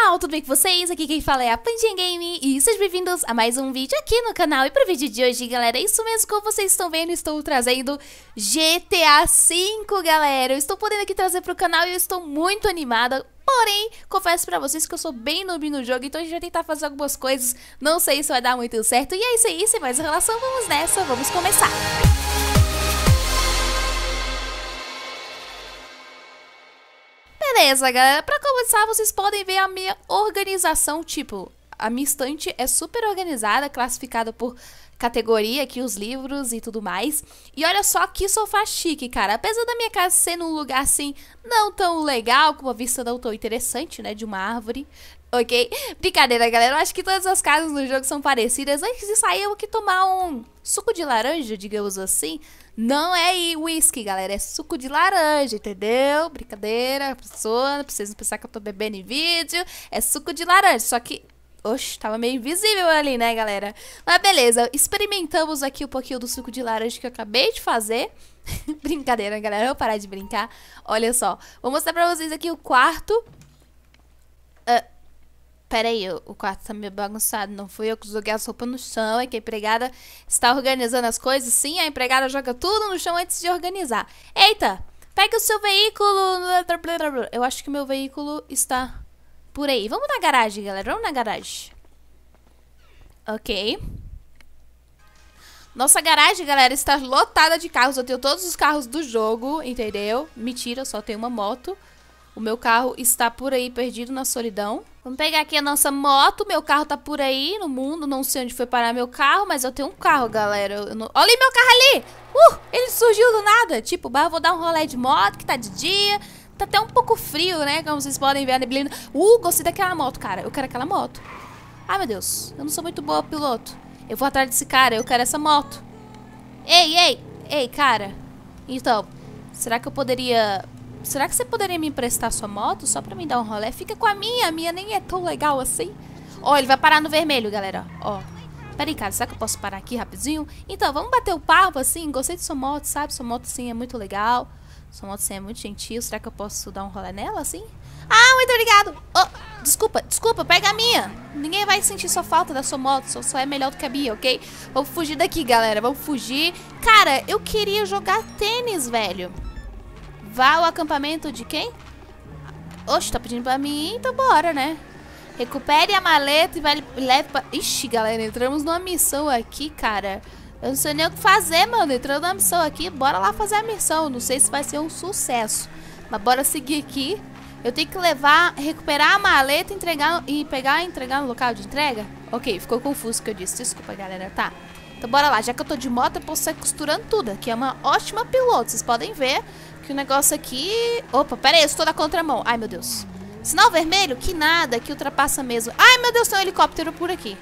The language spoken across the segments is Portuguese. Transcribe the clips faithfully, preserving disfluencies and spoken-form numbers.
pessoal, tudo bem com vocês? Aqui quem fala é a Pandinha Game e sejam bem-vindos a mais um vídeo aqui no canal. E para o vídeo de hoje, galera, é isso mesmo, como vocês estão vendo, estou trazendo G T A cinco, galera. Eu estou podendo aqui trazer para o canal e eu estou muito animada. Porém, confesso pra vocês que eu sou bem noob no jogo, então a gente vai tentar fazer algumas coisas. Não sei se vai dar muito certo. E é isso aí, sem mais enrolação, vamos nessa, vamos começar. Beleza, galera, pra começar vocês podem ver a minha organização, tipo, a minha estante é super organizada, classificada por categoria aqui, os livros e tudo mais. E olha só que sofá chique, cara, apesar da minha casa ser num lugar assim, não tão legal, com uma vista não tão interessante, né, de uma árvore, ok? Brincadeira, galera, eu acho que todas as casas no jogo são parecidas. Antes de sair eu vou aqui tomar um suco de laranja, digamos assim. Não é whisky, galera, é suco de laranja, entendeu? Brincadeira, pessoa, não precisa pensar que eu tô bebendo em vídeo. É suco de laranja, só que... Oxe, tava meio invisível ali, né, galera? Mas beleza, experimentamos aqui um pouquinho do suco de laranja que eu acabei de fazer. Brincadeira, galera, eu vou parar de brincar. Olha só, vou mostrar pra vocês aqui o quarto. Uh, Pera aí, o quarto tá meio bagunçado. Não fui eu que joguei as roupas no chão. É que a empregada está organizando as coisas. Sim, a empregada joga tudo no chão antes de organizar. Eita, pega o seu veículo. Eu acho que meu veículo está por aí. Vamos na garagem, galera. Vamos na garagem. Ok. Nossa garagem, galera, está lotada de carros. Eu tenho todos os carros do jogo, entendeu? Mentira, só tenho uma moto. O meu carro está por aí, perdido na solidão. Vamos pegar aqui a nossa moto. Meu carro tá por aí no mundo. Não sei onde foi parar meu carro, mas eu tenho um carro, galera. Eu não... Olha aí meu carro ali! Uh! Ele surgiu do nada. Tipo, bah, vou dar um rolê de moto, que tá de dia. Tá até um pouco frio, né? Como vocês podem ver a neblina. Uh, gostei daquela moto, cara. Eu quero aquela moto. Ai, meu Deus. Eu não sou muito boa piloto. Eu vou atrás desse cara. Eu quero essa moto. Ei, ei! Ei, cara. Então, será que eu poderia... Será que você poderia me emprestar sua moto só pra me dar um rolê? Fica com a minha, a minha nem é tão legal assim. Ó, ele vai parar no vermelho, galera. Ó, peraí, cara, será que eu posso parar aqui rapidinho? Então, vamos bater o papo, assim. Gostei de sua moto, sabe? Sua moto, sim, é muito legal. Sua moto, sim, é muito gentil. Será que eu posso dar um rolê nela, assim? Ah, muito obrigado. Oh, desculpa, desculpa, pega a minha. Ninguém vai sentir sua falta da sua moto. Só, só é melhor do que a minha, ok? Vamos fugir daqui, galera. Vamos fugir. Cara, eu queria jogar tênis, velho. Vá ao acampamento de quem? Oxe, tá pedindo pra mim, então bora, né? Recupere a maleta e vai leve pra... Ixi, galera, entramos numa missão aqui, cara. Eu não sei nem o que fazer, mano. Entrando numa missão aqui, bora lá fazer a missão. Não sei se vai ser um sucesso, mas bora seguir aqui. Eu tenho que levar, recuperar a maleta, entregar e pegar e entregar no local de entrega? Ok, ficou confuso o que eu disse. Desculpa, galera, tá? Então bora lá, já que eu tô de moto, eu posso sair costurando tudo. Aqui é uma ótima piloto, vocês podem ver que o negócio aqui... Opa, pera aí, eu estou na contramão. Ai, meu Deus. Sinal vermelho? Que nada, que ultrapassa mesmo. Ai, meu Deus, tem um helicóptero por aqui.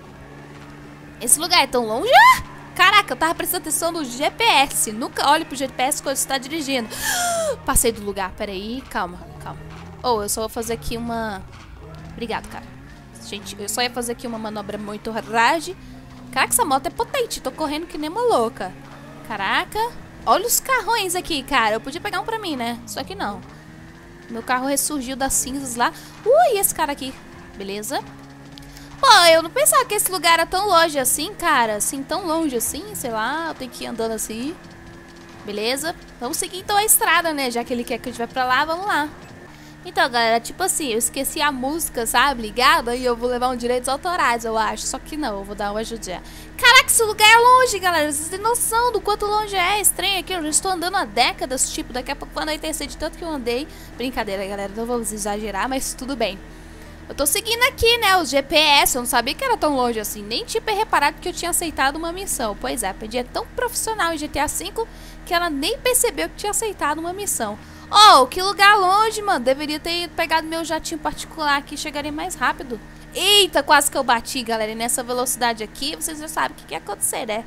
Esse lugar é tão longe? Ah! Caraca, eu tava prestando atenção no G P S. Nunca olhe pro G P S quando você tá dirigindo. Passei do lugar, pera aí, calma, calma. Ou oh, eu só vou fazer aqui uma... Obrigado, cara. Gente, eu só ia fazer aqui uma manobra muito rage. Caraca, essa moto é potente, tô correndo que nem uma louca. Caraca, olha os carrões aqui, cara. Eu podia pegar um pra mim, né? Só que não. Meu carro ressurgiu das cinzas lá. Ui, esse cara aqui. Beleza. Pô, eu não pensava que esse lugar era tão longe assim, cara. Assim, tão longe assim, sei lá. Eu tenho que ir andando assim. Beleza. Vamos seguir então a estrada, né? Já que ele quer que a gente vá pra lá, vamos lá. Então, galera, tipo assim, eu esqueci a música, sabe, ligada, e eu vou levar um direitos autorais, eu acho. Só que não, eu vou dar uma ajudinha. Caraca, esse lugar é longe, galera. Vocês têm noção do quanto longe é? Estranho aqui, eu já estou andando há décadas, tipo, daqui a pouco vai anoitecer de tanto que eu andei. Brincadeira, galera, não vamos exagerar, mas tudo bem. Eu tô seguindo aqui, né, os G P S, eu não sabia que era tão longe assim. Nem tinha reparado que eu tinha aceitado uma missão. Pois é, a Pendi é tão profissional em G T A cinco que ela nem percebeu que tinha aceitado uma missão. Oh, que lugar longe, mano. Deveria ter pegado meu jatinho particular aqui, chegaria mais rápido. Eita, quase que eu bati, galera. E nessa velocidade aqui, vocês já sabem o que, que ia acontecer, né?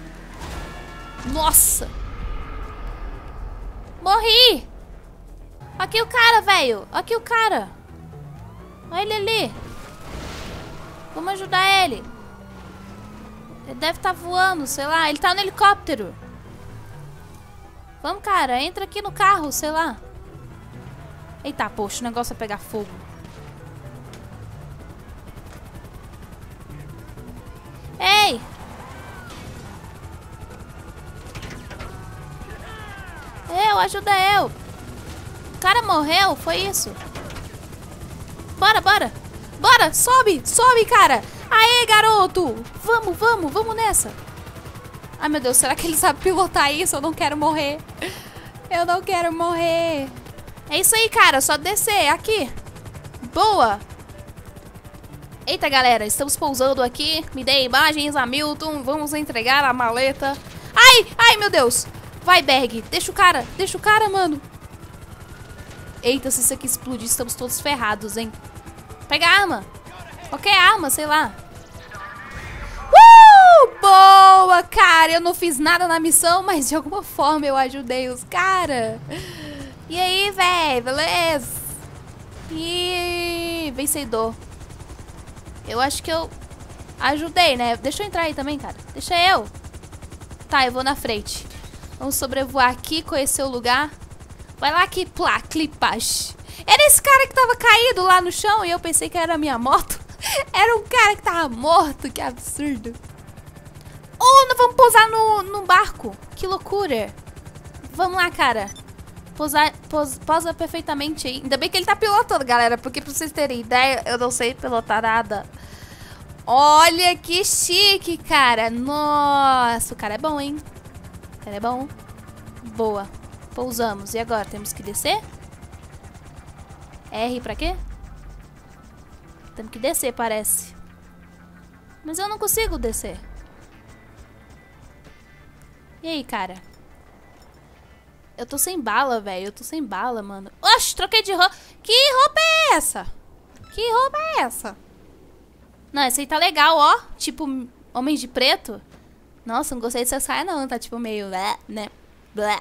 Nossa! Morri! Aqui o cara, velho. Aqui o cara. Olha ele ali. Vamos ajudar ele. Ele deve estar voando, sei lá. Ele tá no helicóptero. Vamos, cara, entra aqui no carro, sei lá. Eita, poxa, o negócio vai pegar fogo. eu, ajuda eu. O cara morreu, foi isso. Bora, bora. Bora, sobe, sobe, cara. Aê, garoto. Vamos, vamos, vamos nessa. Ai, meu Deus, será que ele sabe pilotar isso? Eu não quero morrer. Eu não quero morrer. É isso aí, cara, só descer, aqui. Boa. Eita, galera, estamos pousando aqui. Me dê imagens, Hamilton. Vamos entregar a maleta. Ai, ai, meu Deus. Vai, Berg, deixa o cara, deixa o cara, mano. Eita, se isso aqui explodir, estamos todos ferrados, hein. Pega a arma. Qualquer arma, sei lá. Uh, boa, cara. Eu não fiz nada na missão, mas de alguma forma eu ajudei os caras. E aí, velho, beleza? E vencedor. Eu acho que eu ajudei, né? Deixa eu entrar aí também, cara. Deixa eu. Tá, eu vou na frente. Vamos sobrevoar aqui, conhecer o lugar. Vai lá que plá, clipage. Era esse cara que tava caído lá no chão e eu pensei que era a minha moto. Era um cara que tava morto, que absurdo. Oh, nós vamos pousar no, no barco. Que loucura. Vamos lá, cara. Pousar, pos, posa perfeitamente aí. Ainda bem que ele tá pilotando, galera. Porque pra vocês terem ideia, eu não sei pilotar nada. Olha que chique, cara. Nossa, o cara é bom, hein? O cara é bom. Boa. Pousamos. E agora? Temos que descer? R pra quê? Temos que descer, parece. Mas eu não consigo descer. E aí, cara? Eu tô sem bala, velho. Eu tô sem bala, mano. Oxe, troquei de roupa. Que roupa é essa? Que roupa é essa? Não, essa aí tá legal, ó. Tipo, homens de preto. Nossa, não gostei dessa saia, não. Tá tipo meio... Blé, né? Blé.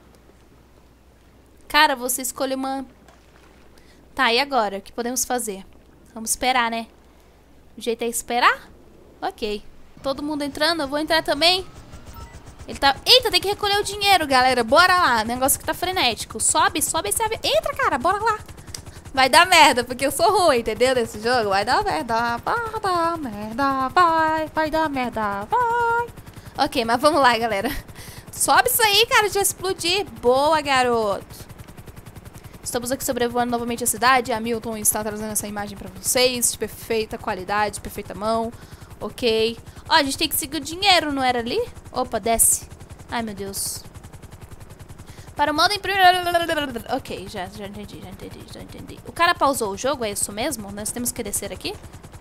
Cara, você escolhe uma... Tá, e agora? O que podemos fazer? Vamos esperar, né? O jeito é esperar? Ok. Todo mundo entrando, eu vou entrar também. Ele tá... Eita, tem que recolher o dinheiro, galera. Bora lá. Negócio que tá frenético. Sobe, sobe esse avião. Entra, cara, bora lá. Vai dar merda, porque eu sou ruim, entendeu? Nesse jogo. Vai dar merda, vai dar merda, vai. Vai dar merda, vai. Ok, mas vamos lá, galera. Sobe isso aí, cara, de explodir. Boa, garoto. Estamos aqui sobrevoando novamente a cidade. A Hamilton está trazendo essa imagem pra vocês. De perfeita qualidade, de perfeita mão. Ok. Ó, a gente tem que seguir o dinheiro, não era ali? Opa, desce. Ai, meu Deus. Para o modo imprimir... Ok, já, já entendi, já entendi, já entendi. O cara pausou o jogo, é isso mesmo? Nós temos que descer aqui?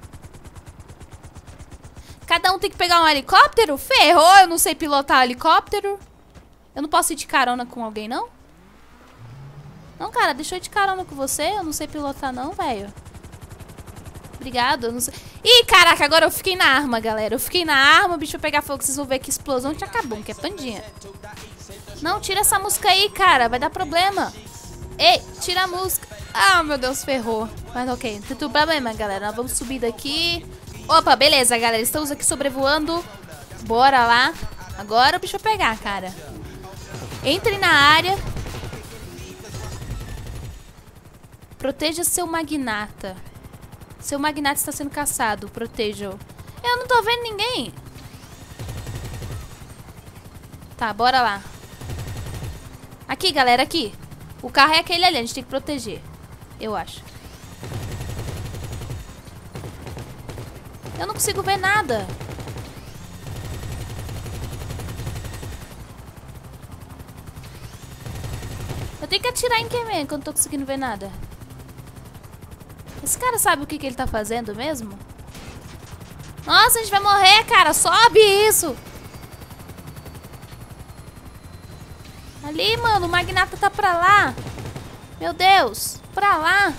Cada um tem que pegar um helicóptero? Ferrou, eu não sei pilotar helicóptero. Eu não posso ir de carona com alguém, não? Não, cara, deixa eu ir de carona com você. Eu não sei pilotar, não, velho. Obrigado, eu não sei... Ih, caraca, agora eu fiquei na arma, galera. Eu fiquei na arma, o bicho vai pegar fogo. Vocês vão ver que explosão de acabou, que é pandinha. Não, tira essa música aí, cara. Vai dar problema. Ei, tira a música. Ah, meu Deus, ferrou. Mas ok, não tem tudo problema, galera. Nós vamos subir daqui. Opa, beleza, galera. Estamos aqui sobrevoando. Bora lá. Agora o bicho vai pegar, cara. Entre na área. Proteja seu magnata. Seu magnata está sendo caçado. Proteja-o. Eu não tô vendo ninguém. Tá, bora lá. Aqui, galera, aqui. O carro é aquele ali, a gente tem que proteger. Eu acho. Eu não consigo ver nada. Eu tenho que atirar em quem mesmo, que eu não tô conseguindo ver nada. Esse cara sabe o que, que ele tá fazendo mesmo? Nossa, a gente vai morrer, cara. Sobe isso. Ali, mano, o magnata tá pra lá. Meu Deus, pra lá.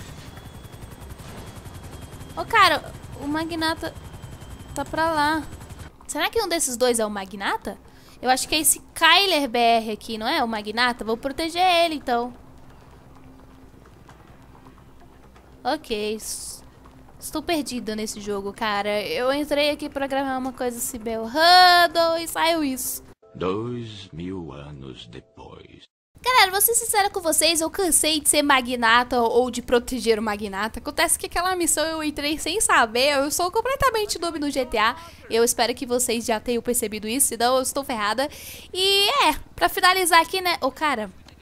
Ô, cara, o magnata tá pra lá. Será que um desses dois é o magnata? Eu acho que é esse Kyler B R aqui, não é? O magnata. Vou proteger ele, então. Ok. Estou perdida nesse jogo, cara. Eu entrei aqui pra gravar uma coisa assim, Bel Huddle, e saiu isso. Dois mil anos depois. Galera, vou ser sincera com vocês, eu cansei de ser magnata ou de proteger o magnata. Acontece que aquela missão eu entrei sem saber, eu sou completamente noob no G T A. Eu espero que vocês já tenham percebido isso, senão eu estou ferrada. E é, pra finalizar aqui, né, ô cara,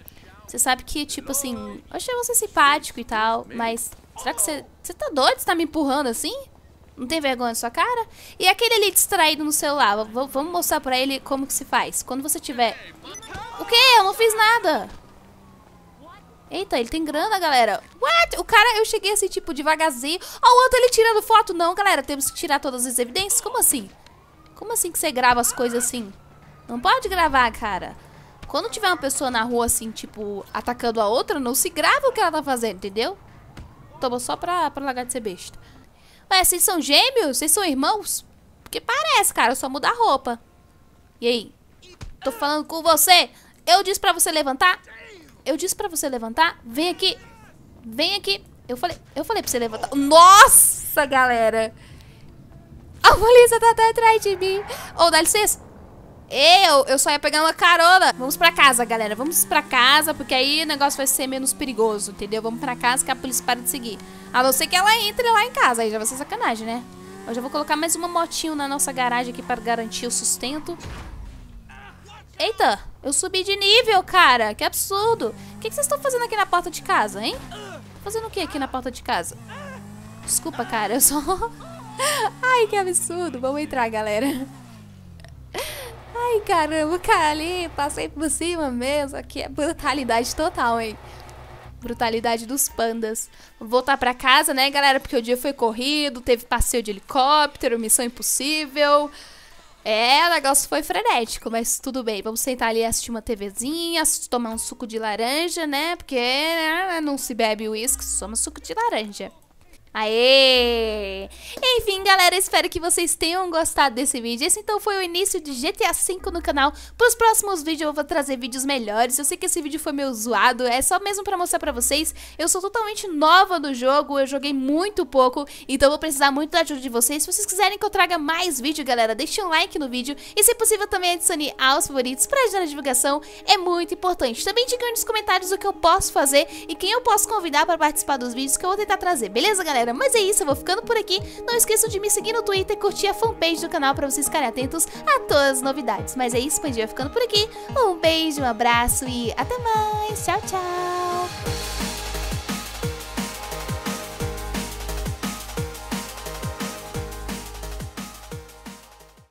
Você sabe que, tipo assim, eu achei você simpático e tal, mas será que você... Você tá doido? Você tá me empurrando assim? Não tem vergonha na sua cara? E aquele ali distraído no celular, v vamos mostrar pra ele como que se faz. Quando você tiver... O quê? Eu não fiz nada. Eita, ele tem grana, galera. What? O cara, eu cheguei assim, tipo, devagarzinho. Ó, o outro ele tirando foto. Não, galera, temos que tirar todas as evidências. Como assim? Como assim que você grava as coisas assim? Não pode gravar, cara. Quando tiver uma pessoa na rua assim, tipo, atacando a outra, não se grava o que ela tá fazendo, entendeu? Toma só pra, pra largar de ser besta. Ué, vocês são gêmeos? Vocês são irmãos? Porque parece, cara, só muda a roupa. E aí? Tô falando com você. Eu disse pra você levantar? Eu disse pra você levantar? Vem aqui. Vem aqui. Eu falei, eu falei pra você levantar. Nossa, galera. A polícia tá até atrás de mim. Ô, oh, dá licença. Eu, eu só ia pegar uma carona. Vamos pra casa, galera. Vamos pra casa, porque aí o negócio vai ser menos perigoso, entendeu? Vamos pra casa que a polícia para de seguir. A não ser que ela entre lá em casa. Aí já vai ser sacanagem, né? Eu já vou colocar mais uma motinho na nossa garagem aqui para garantir o sustento. Eita, eu subi de nível, cara. Que absurdo. O que, que vocês estão fazendo aqui na porta de casa, hein? Fazendo o que aqui na porta de casa? Desculpa, cara, eu só... Ai, que absurdo. Vamos entrar, galera. Ai, caramba, cara, ali, passei por cima mesmo. Aqui é brutalidade total, hein? Brutalidade dos pandas. Vou voltar pra casa, né, galera? Porque o dia foi corrido, teve passeio de helicóptero, missão impossível. É, o negócio foi frenético, mas tudo bem. Vamos sentar ali e assistir uma TVzinha, tomar um suco de laranja, né? Porque né, não se bebe uísque, se toma suco de laranja. Aê! Enfim, galera, espero que vocês tenham gostado desse vídeo. Esse então foi o início de G T A cinco no canal. Para os próximos vídeos eu vou trazer vídeos melhores. Eu sei que esse vídeo foi meio zoado, é só mesmo para mostrar para vocês. Eu sou totalmente nova no jogo, eu joguei muito pouco, então vou precisar muito da ajuda de vocês. Se vocês quiserem que eu traga mais vídeo, galera, deixe um like no vídeo e, se possível, também adicione aos favoritos para ajudar na divulgação. É muito importante. Também digam nos comentários o que eu posso fazer e quem eu posso convidar para participar dos vídeos que eu vou tentar trazer, beleza, galera? Mas é isso, eu vou ficando por aqui. Não esqueçam de me seguir no Twitter e curtir a fanpage do canal para vocês ficarem atentos a todas as novidades. Mas é isso, Pandinha vai ficando por aqui. Um beijo, um abraço e até mais. Tchau, tchau.